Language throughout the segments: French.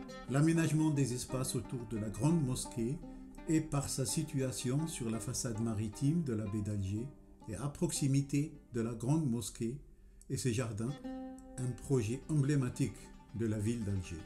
L'aménagement des espaces autour de la grande mosquée est, par sa situation sur la façade maritime de la baie d'Alger et à proximité de la grande mosquée et ses jardins, un projet emblématique de la ville d'Alger.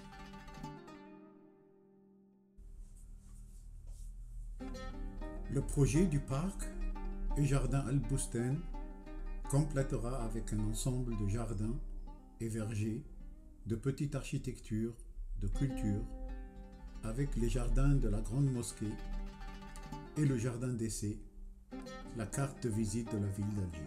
Le projet du parc et jardin Al-Boustan complétera avec un ensemble de jardins et vergers, de petite architecture, de culture, avec les jardins de la grande mosquée et le jardin d'essai, la carte de visite de la ville d'Alger.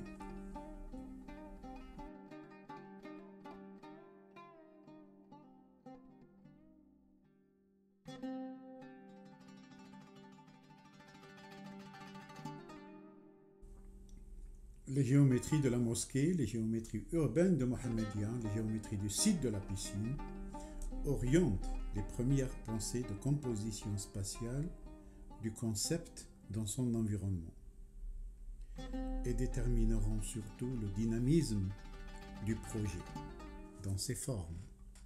Les géométries de la mosquée, les géométries urbaines de Mohammedia, les géométries du site de la piscine orientent les premières pensées de composition spatiale du concept dans son environnement et détermineront surtout le dynamisme du projet dans ses formes.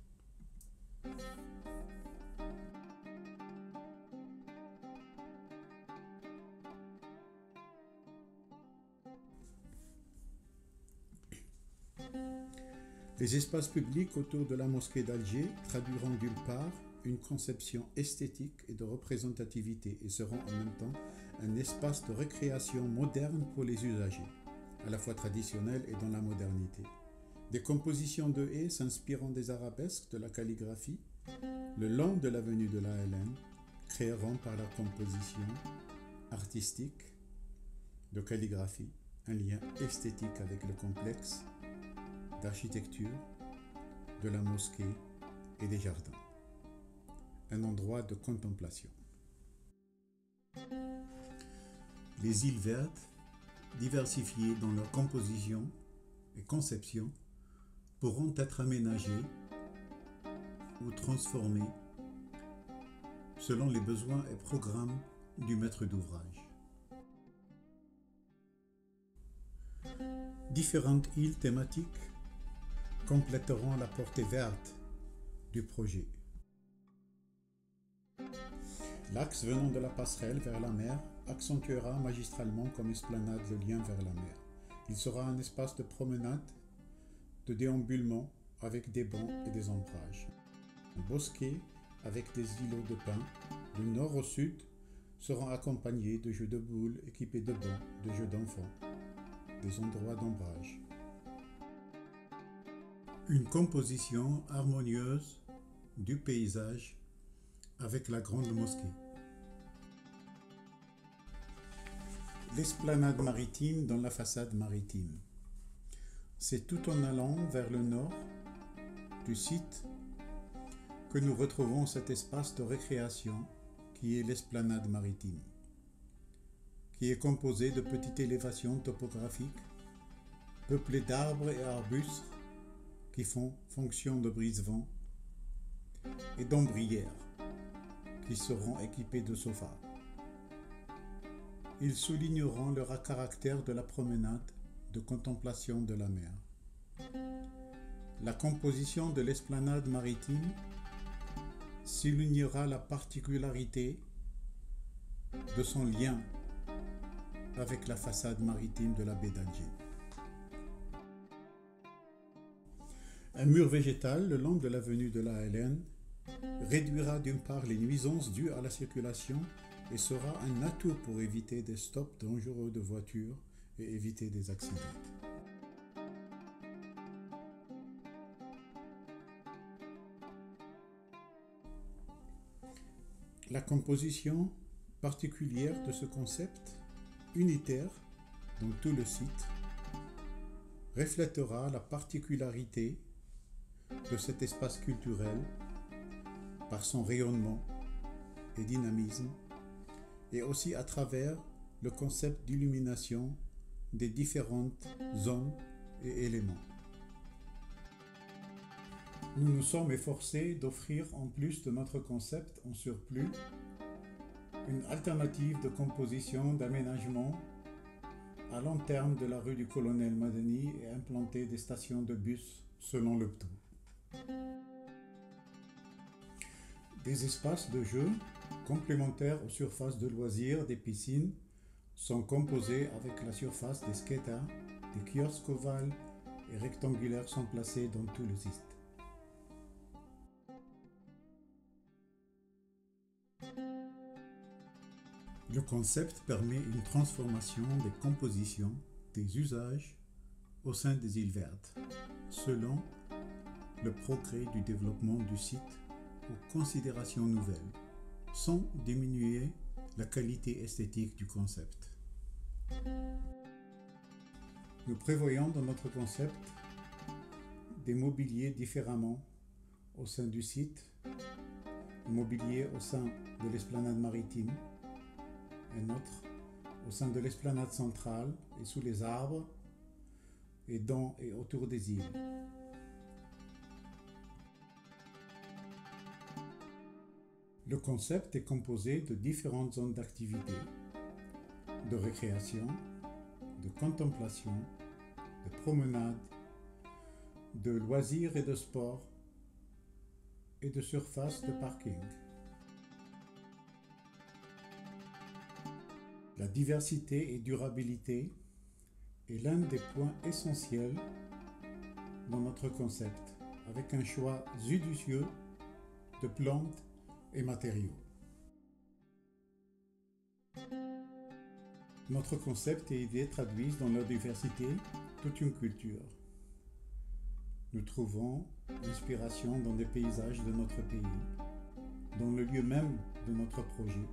Les espaces publics autour de la mosquée d'Alger traduiront d'une part une conception esthétique et de représentativité et seront en même temps un espace de récréation moderne pour les usagers, à la fois traditionnel et dans la modernité. Des compositions de haies s'inspirant des arabesques de la calligraphie le long de l'avenue de la LN créeront par la composition artistique de calligraphie un lien esthétique avec le complexe d'architecture de la mosquée et des jardins, un endroit de contemplation. Les îles vertes, diversifiées dans leur composition et conception, pourront être aménagées ou transformées selon les besoins et programmes du maître d'ouvrage. Différentes îles thématiques compléteront la portée verte du projet. L'axe venant de la passerelle vers la mer accentuera magistralement comme esplanade le lien vers la mer. Il sera un espace de promenade, de déambulement avec des bancs et des ombrages. Un bosquet avec des îlots de pins du nord au sud seront accompagnés de jeux de boules équipés de bancs, de jeux d'enfants, des endroits d'ombrage. Une composition harmonieuse du paysage avec la grande mosquée. L'esplanade maritime dans la façade maritime. C'est tout en allant vers le nord du site que nous retrouvons cet espace de récréation qui est l'esplanade maritime, qui est composé de petites élévations topographiques peuplées d'arbres et arbustes qui font fonction de brise-vent et d'ombrières qui seront équipés de sofas. Ils souligneront le caractère de la promenade de contemplation de la mer. La composition de l'esplanade maritime soulignera la particularité de son lien avec la façade maritime de la baie d'Alger. Un mur végétal le long de l'avenue de la LN réduira d'une part les nuisances dues à la circulation et sera un atout pour éviter des stops dangereux de voitures et éviter des accidents. La composition particulière de ce concept, unitaire dans tout le site, reflètera la particularité de cet espace culturel par son rayonnement et dynamisme et aussi à travers le concept d'illumination des différentes zones et éléments. Nous nous sommes efforcés d'offrir en plus de notre concept en surplus une alternative de composition d'aménagement à long terme de la rue du Colonel Madani et implanter des stations de bus selon le tout. Des espaces de jeu complémentaires aux surfaces de loisirs des piscines sont composés avec la surface des skates. Des kiosques ovales et rectangulaires sont placés dans tout le site. Le concept permet une transformation des compositions, des usages au sein des îles vertes, selon le progrès du développement du site aux considérations nouvelles, sans diminuer la qualité esthétique du concept. Nous prévoyons dans notre concept des mobiliers différemment au sein du site, un mobilier au sein de l'esplanade maritime, un autre au sein de l'esplanade centrale et sous les arbres et dans et autour des îles. Le concept est composé de différentes zones d'activité, de récréation, de contemplation, de promenade, de loisirs et de sport et de surfaces de parking. La diversité et durabilité est l'un des points essentiels dans notre concept, avec un choix judicieux de plantes et matériaux. Notre concept et idées traduisent dans leur diversité toute une culture. Nous trouvons l'inspiration dans des paysages de notre pays, dans le lieu même de notre projet,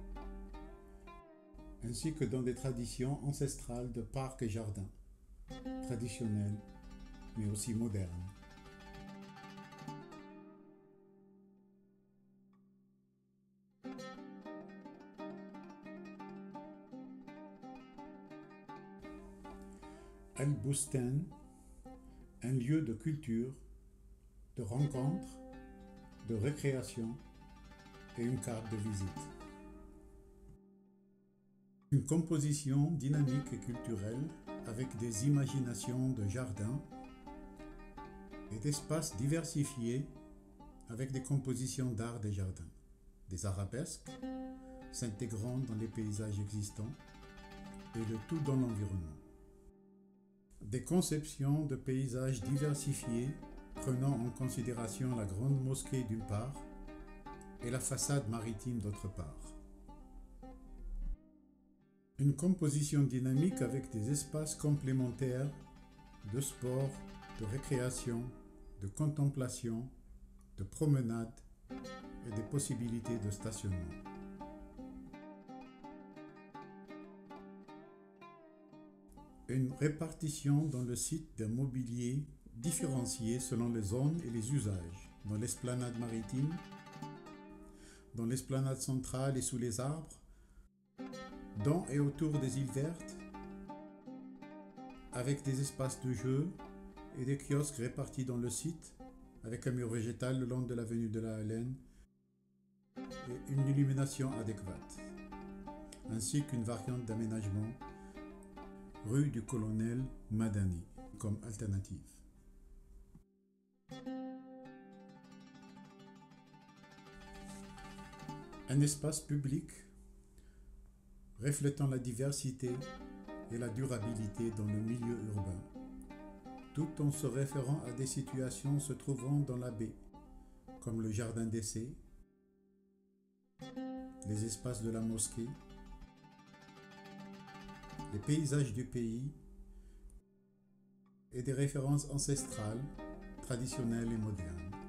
ainsi que dans des traditions ancestrales de parcs et jardins, traditionnels mais aussi modernes. Al-Bustan, un lieu de culture, de rencontre, de récréation et une carte de visite. Une composition dynamique et culturelle avec des imaginations de jardins et d'espaces diversifiés avec des compositions d'art des jardins, des arabesques s'intégrant dans les paysages existants et le tout dans l'environnement. Des conceptions de paysages diversifiés prenant en considération la grande mosquée d'une part et la façade maritime d'autre part. Une composition dynamique avec des espaces complémentaires de sport, de récréation, de contemplation, de promenade et des possibilités de stationnement. Une répartition dans le site d'un mobilier différencié selon les zones et les usages, dans l'esplanade maritime, dans l'esplanade centrale et sous les arbres, dans et autour des îles vertes, avec des espaces de jeu et des kiosques répartis dans le site, avec un mur végétal le long de l'avenue de la Haleine et une illumination adéquate, ainsi qu'une variante d'aménagement rue du Colonel Madani comme alternative. Un espace public reflétant la diversité et la durabilité dans le milieu urbain, tout en se référant à des situations se trouvant dans la baie, comme le jardin d'essai, les espaces de la mosquée, les paysages du pays et des références ancestrales, traditionnelles et modernes.